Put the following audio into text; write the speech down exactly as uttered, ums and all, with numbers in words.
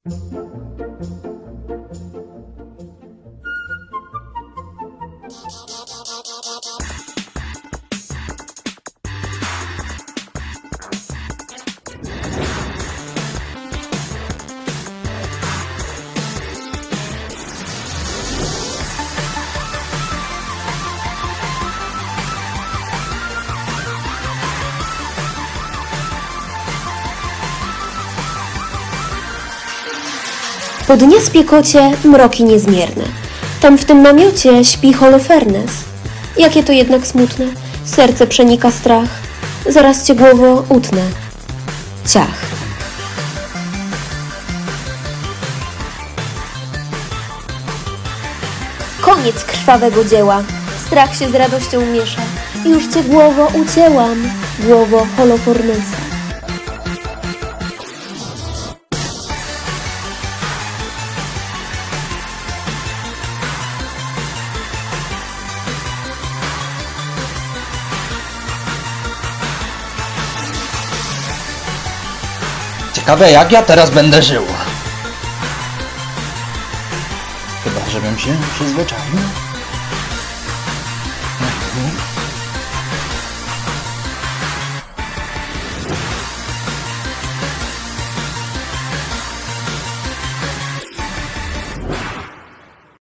Po dnie spiekocie mroki niezmierne. Tam w tym namiocie śpi Holofernes. Jakie to jednak smutne, serce przenika strach. Zaraz cię głowo utnę. Ciach. Koniec krwawego dzieła. Strach się z radością miesza. Już cię głowo ucięłam, głowo Holofernesa. Ciekawe, jak ja teraz będę żył. Chyba, żebym się przyzwyczaił.